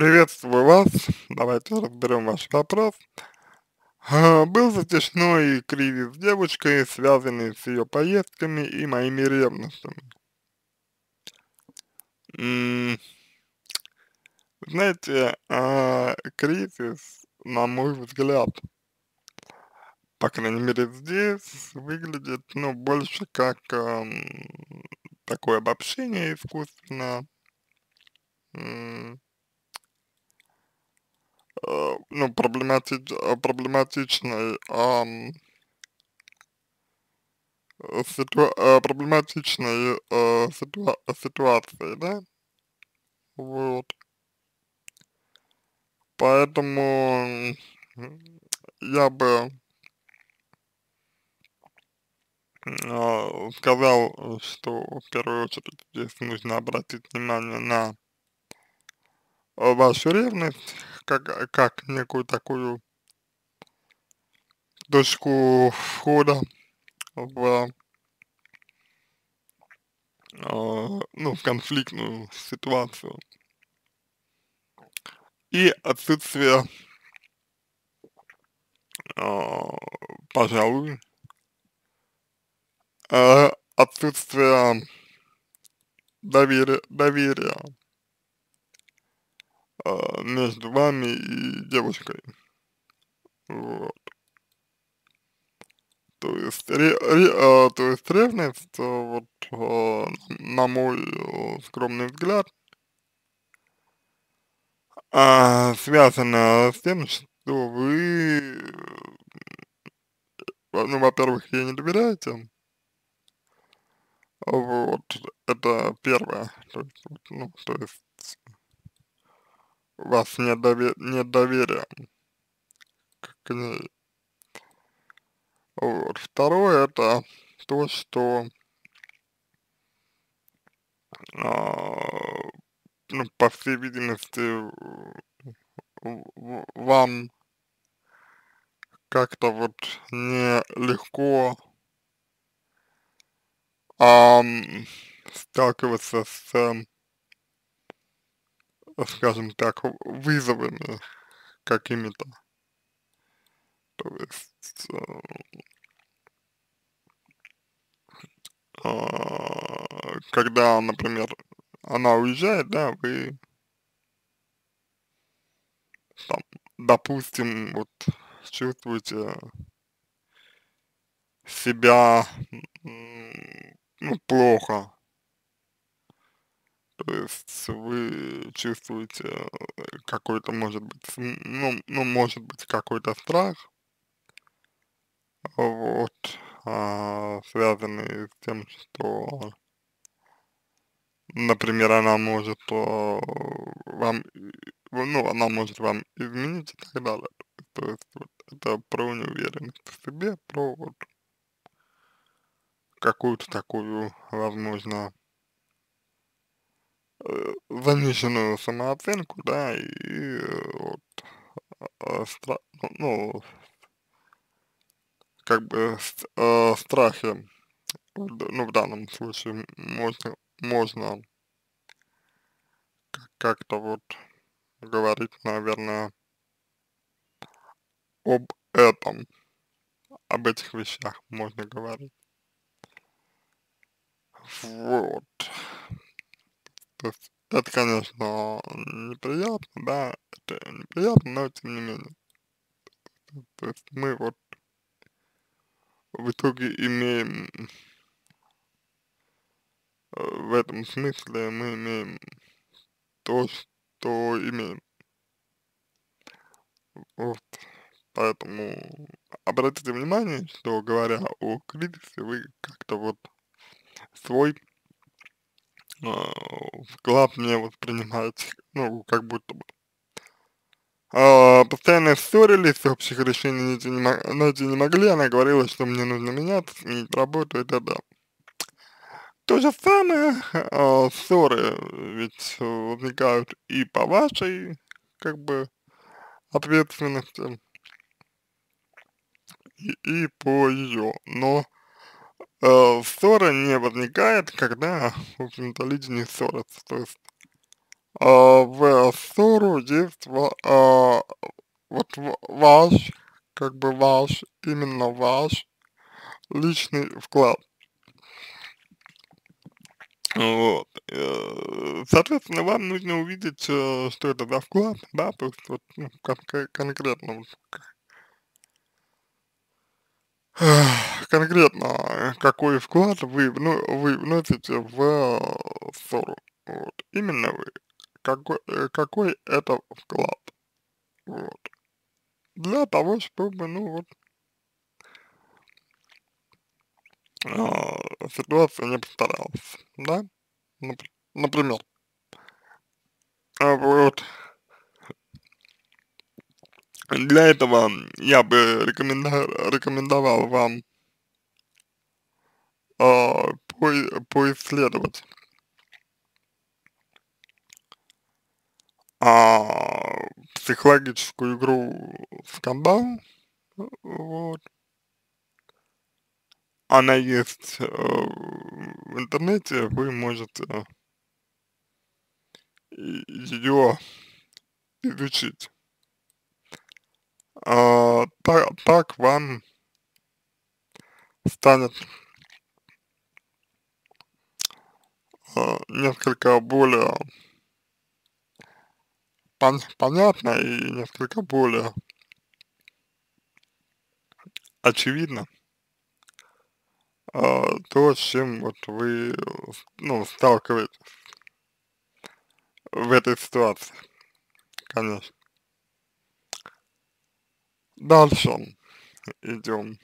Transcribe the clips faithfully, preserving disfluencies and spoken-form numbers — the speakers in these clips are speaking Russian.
Приветствую вас. Давайте разберем ваш вопрос. А, Был затяжной кризис с девушкой, связанный с ее поездками и моими ревностями. М, Знаете, а, кризис, на мой взгляд, по крайней мере здесь, выглядит, ну, больше как ам, такое обобщение искусственно, м, а, ну, проблематич, а, проблематичной ам, э, ситуа- э, проблематичной э, ситуа- ситуации, да, вот, поэтому м, я бы а, сказал, э, что в первую очередь здесь нужно обратить внимание на э, вашу ревность, как, э, как некую такую точку входа в, а, ну, в конфликтную ситуацию, и отсутствие, а, пожалуй, э, отсутствие доверия, доверия а, между вами и девушкой. Вот. То есть, ре, ре- а, то есть ревность, а, вот, а, на мой э, скромный взгляд, а, связана с тем, что вы, э, ну, во-первых, ей не доверяете, вот, это первое, то есть, вот, ну, то есть у вас нет, дове- нет доверия к ней. Вот. Второе, это то, что а, ну, по всей видимости, в- в- вам как-то вот нелегко ам, сталкиваться с, эм, скажем так, в- вызовами какими-то. То есть, э, а, когда, например, она уезжает, да, вы там, допустим, вот чувствуете себя, м, ну, плохо. То есть вы чувствуете э, какой-то, может быть, см- ну, ну, может быть, какой-то страх, вот, а, связанный с тем, что, например, она может э, вам, и- ну, она может вам изменить и так далее. То есть вот это про неуверенность в себе, про вот какую-то такую, возможно, э, заниженную самооценку, да, и э, вот, э, стра- ну, как бы ст- э, страхи, в д- ну, в данном случае м- можно, можно как-то вот говорить, наверное, об этом, об этих вещах можно говорить. Вот. То есть это, конечно, неприятно, да, это неприятно, но тем не менее. То есть мы вот в итоге имеем, э, в этом смысле мы имеем то, что имеем. Вот. Поэтому обратите внимание, что говоря о кризисе, вы как-то вот свой а, вклад не воспринимаете, ну, как будто бы. А, постоянно ссорились, общих решений найти не, мо- найти не могли, она говорила, что мне нужно меняться, сменить работу и т.д. То же самое, а, ссоры ведь возникают и по вашей, как бы, ответственности, и, и по ее, но э, ссора не возникает, когда, в общем-то, люди не ссорятся. То есть э, в ссору ссору есть ва а, вот в ваш, как бы ваш, именно ваш личный вклад. Вот, э, соответственно, вам нужно увидеть, э, что это за вклад, да, то есть вот, ну, конкре конкретно вот конкретно, э, какой вклад вы вно вы вносите в э, ссору. Вот. Именно вы. Какой, э, какой это вклад. Вот. Для того, чтобы, ну вот, а, ситуация не повторялась, да? Напр например. А, вот. Для этого я бы рекоменда рекомендовал вам, а, пое поисследовать, а, психологическую игру "Скандал". Вот. Она есть, э, в интернете, вы можете ее изучить. А, та так вам станет, а, несколько более пон понятно и несколько более очевидно, а, то, с чем вот вы, э, ну, сталкиваетесь в этой ситуации, конечно. Дальше идем.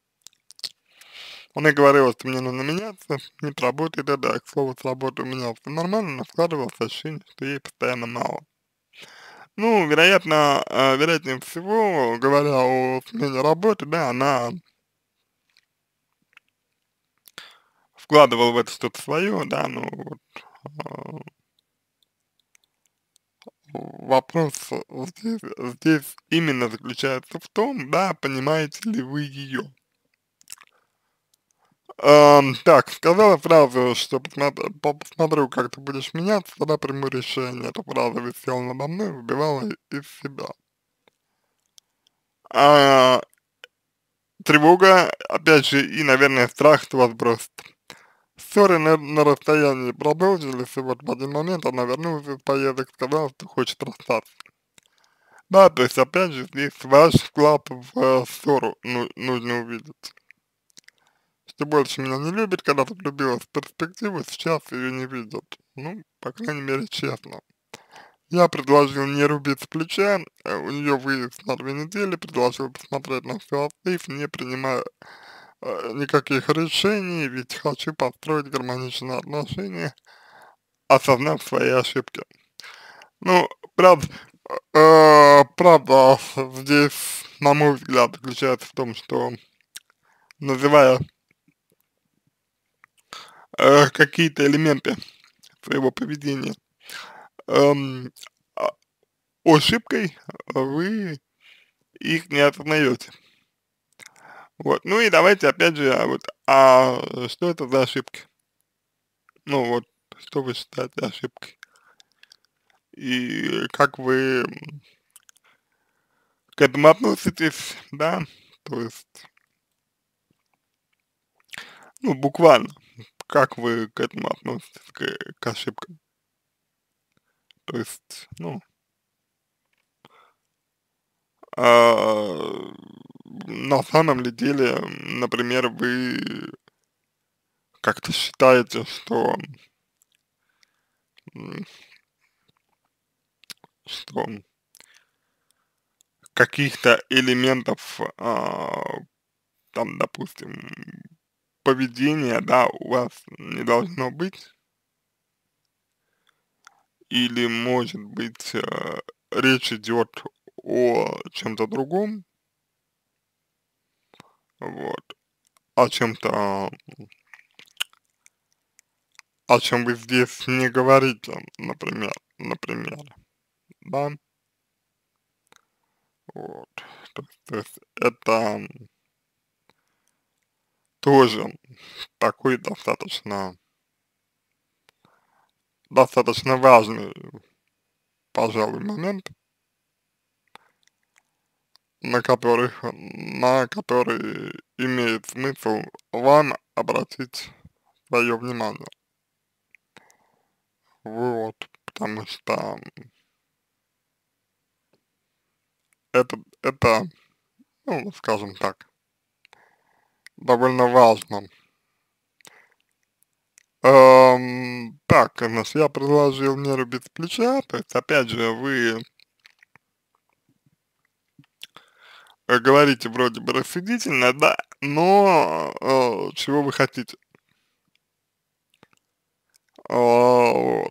Она говорила, что мне нужно меняться, нет работы, да-да, к слову, с работы у меня все нормально, но складывалось ощущение, что ей постоянно мало. Ну, вероятно, э, вероятнее всего, говоря о смене работы, да, она вкладывала в это что-то свое, да, ну вот, а, вопрос здесь, здесь именно заключается в том, да, понимаете ли вы ее. Ам, так, сказала фразу, что посмотр по посмотрю, как ты будешь меняться, тогда приму решение. Эта фраза висела надо мной, выбивала из себя. А, тревога, опять же, и, наверное, страх, что вас бросит. Ссоры на, на расстоянии продолжились, и вот в один момент она вернулась из поездок, сказала, что хочет расстаться. Да, то есть, опять же, здесь ваш вклад в э, ссору ну, нужно увидеть. Что больше меня не любит, когда тут влюбилась в перспективу, сейчас ее не видят. Ну, по крайней мере, честно. Я предложил не рубить с плеча, э, у нее выезд на две недели, предложил посмотреть на все остыв, не принимая э, никаких решений, ведь хочу построить гармоничные отношения, осознав свои ошибки. Ну, правда, э, правда, здесь, на мой взгляд, заключается в том, что, называя э, какие-то элементы своего поведения эм, а, ошибкой, вы их не осознаете. Вот, ну и давайте опять же, а вот, а что это за ошибки? Ну вот, что вы считаете ошибкой? И как вы м, к этому относитесь, да? То есть, ну, буквально, как вы к этому относитесь, к, к ошибкам? То есть, ну, а, на самом ли деле, м, например, вы как-то считаете, что, м, что каких-то элементов, а, там, допустим, поведения, да, у вас не должно быть, или, может быть, э, речь идет о чем-то другом, вот, о чем-то, о чем вы здесь не говорите, например, например, да, вот, то, то есть это тоже такой достаточно, достаточно важный пожалуй, момент, на которых, на который имеет смысл вам обратить свое внимание. Вот, потому что это, это, ну, скажем так, довольно важно. Ам, так, значит, я предложил меру без плеча, то есть, опять же, вы э, говорите вроде бы рассудительно, да, но э, чего вы хотите? А, вот.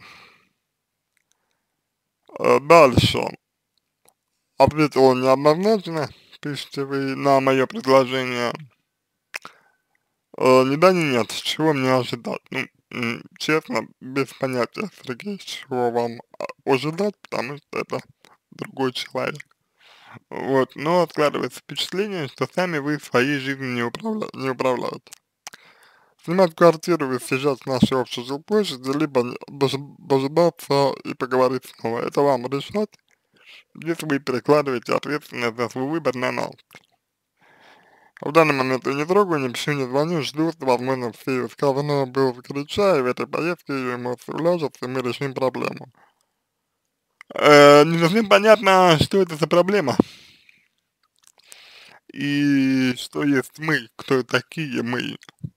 Э, Дальше. Ответил он неоднозначно, пишите вы на мое предложение. Э, ни да, ни нет, чего мне ожидать? Ну, м, честно, без понятия, Сергей, чего вам а, ожидать, потому что это другой человек. Вот, но складывается впечатление, что сами вы своей жизнью не, управля не управляете. Снимать квартиру и съезжать с нашей общей жилплощади, либо не- дожи- дожидаться и поговорить снова. Это вам решать, если вы перекладываете ответственность за свой выбор на нас. В данный момент я не трогаю, не пишу, не звоню, жду, возможно, все сказанное было сгоряча, и в этой поездке ее эмоции уляжутся, и мы решим проблему. Э, не совсем понятно, что это за проблема, и что есть мы, кто такие мы.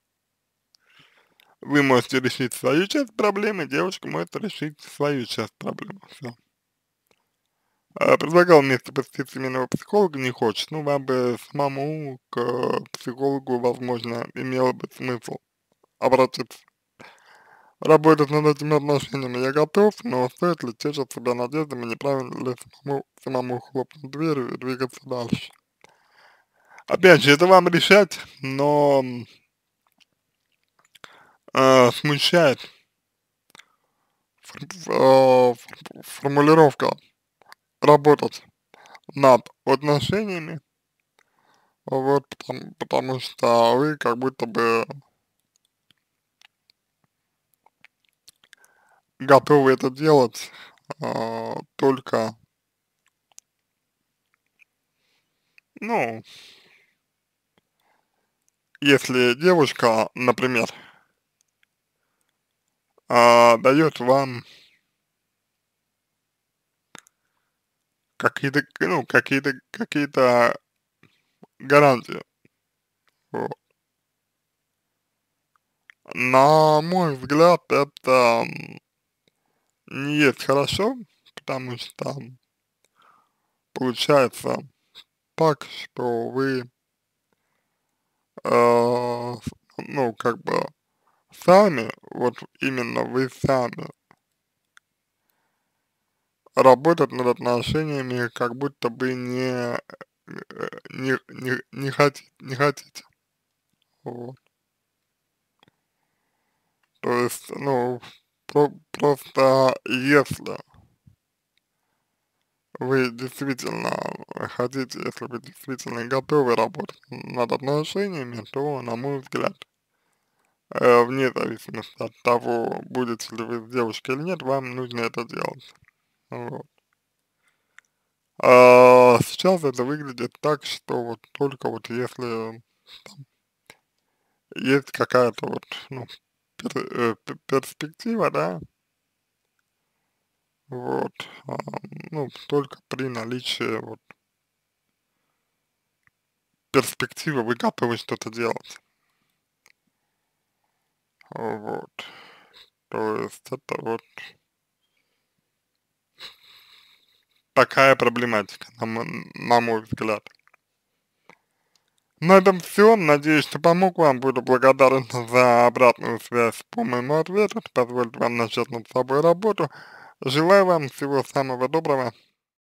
Вы можете решить свою часть проблемы, девушка может решить свою часть проблемы, всё. А, предлагал вместе посетить семейного психолога, не хочет, ну, вам бы самому к э, психологу, возможно, имело бы смысл обратиться. Работать над этими отношениями я готов, но стоит ли тешить себя надеждами, неправильно ли самому, самому хлопнуть дверью и двигаться дальше. Опять же, это вам решать, но м, э, смущает фор- ф- э, фор- формулировка работать над отношениями, вот, потому, потому что вы как будто бы готовы это делать а, только, ну, если девушка, например, а, дает вам какие-то, ну, какие-то, какие-то гарантии, вот. На мой взгляд, это м, не есть хорошо, потому что получается так, что вы, э, ну, как бы сами, вот именно вы сами работать над отношениями как будто бы не, э, не, не, не, хоти, не хотите. Вот. То есть, ну, про- просто если вы действительно хотите, если вы действительно готовы работать над отношениями, то, на мой взгляд, э, вне зависимости от того, будете ли вы с девушкой или нет, вам нужно это делать. Вот. А сейчас это выглядит так, что вот только вот если есть какая-то вот, ну, пер- э, пе- перспектива, да, вот, а, ну, только при наличии вот перспективы вы готовы что-то делать, вот, то есть это вот такая проблематика, на, м- на мой взгляд. На этом все, надеюсь, что помог вам, буду благодарен за обратную связь по моему ответу, это позволит вам начать над собой работу. Желаю вам всего самого доброго.